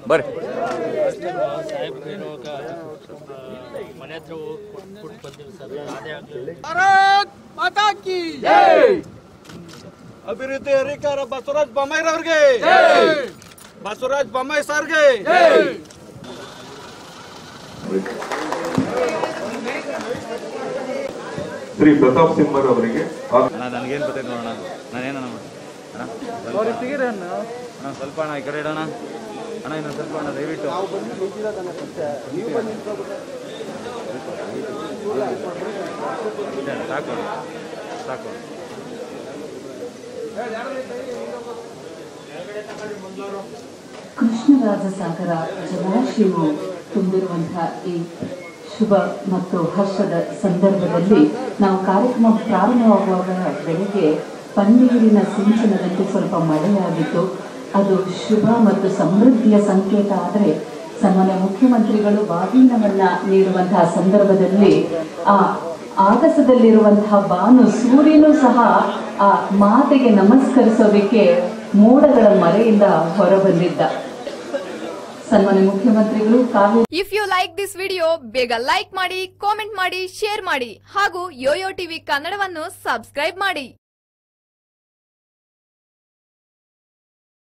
ಬರ್ರಿ. ಭಾರತ್ ಮಾತಾ ಕಿ ಜೈ. ಅಭಿವೃದ್ಧಿ ಹರಿಕಾರ ಬಸವರಾಜ ಬೊಮ್ಮಾಯಿರವ್ರಿಗೆ, ಬಸವರಾಜ ಬೊಮ್ಮಾಯಿ ಸರ್ಗೆ. ಶ್ರೀ ಪ್ರತಾಪ್ ಸಿಂಹರ್ ಅವರಿಗೆ ನನಗೇನು ಗೊತ್ತೈತೆ ನೋಡೋಣ. ನಾನೇನ ಅಣ್ಣ ಸ್ವಲ್ಪ ಅಣ್ಣ ಈ ಕಡೆ ಇಡೋಣ ಅಣ್ಣ, ಇನ್ನೊಂದು ಸ್ವಲ್ಪ ಅಣ್ಣ ದಯವಿಟ್ಟು. ಸಾಕು ಸಾಕು. ಕೃಷ್ಣರಾಜಸಾಗರ ಜಲಾಶಯವು ತುಂಬಿರುವಂತಹ ಈ ಶುಭ ಮತ್ತು ಹರ್ಷದ ಸಂದರ್ಭದಲ್ಲಿ ನಾವು ಕಾರ್ಯಕ್ರಮ ಪ್ರಾರಂಭವಾಗುವಾಗ ಬೆಳಗ್ಗೆ ಪನ್ನೀರಿನ ಸಿಂಚನದಲ್ಲಿ ಸ್ವಲ್ಪ ಮಳೆಯಾಗಿತ್ತು. ಅದು ಶುಭ ಮತ್ತು ಸಮೃದ್ಧಿಯ ಸಂಕೇತ. ಆದರೆ ಸನ್ಮಾನ್ಯ ಮುಖ್ಯಮಂತ್ರಿಗಳು ಬಾಗಿನವನ್ನ ನೀಡುವಂತಹ ಸಂದರ್ಭದಲ್ಲಿ ಆ ಆಗಸದಲ್ಲಿರುವಂತಹ ಬಾನು ಸೂರ್ಯನೂ ಸಹ ಆ ಮಾತೆಗೆ ನಮಸ್ಕರಿಸೋದಕ್ಕೆ ಮೋಡಗಳ ಮರೆಯಿಂದ ಹೊರಬಂದಿದ್ದ ಸನ್ಮಾನ್ಯ ಮುಖ್ಯಮಂತ್ರಿಗಳು Kaveri. If you like this video ಬೇಗ ಲೈಕ್ ಮಾಡಿ, ಕಾಮೆಂಟ್ ಮಾಡಿ, ಶೇರ್ ಮಾಡಿ ಹಾಗೂ ಯೋಯೋ ಟಿವಿ ಕನ್ನಡವನ್ನು ಸಬ್ಸ್ಕ್ರೈಬ್ ಮಾಡಿ.